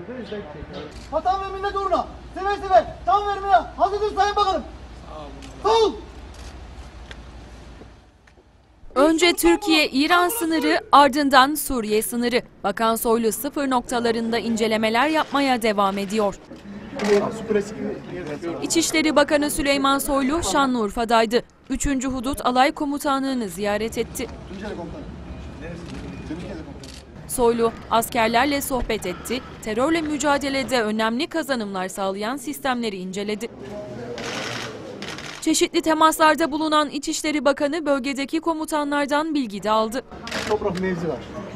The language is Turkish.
Vatan ve millet uğruna seve seve can vermeye hazırdır Sayın Bakanım. Sağ olun. Önce Türkiye-İran sınırı, ardından Suriye sınırı. Bakan Soylu sıfır noktalarında incelemeler yapmaya devam ediyor. İçişleri Bakanı Süleyman Soylu Şanlıurfa'daydı. 3. Hudut Alay Komutanlığı'nı ziyaret etti. Soylu askerlerle sohbet etti, terörle mücadelede önemli kazanımlar sağlayan sistemleri inceledi. Çeşitli temaslarda bulunan İçişleri Bakanı bölgedeki komutanlardan bilgi de aldı. Toprak mevzi var.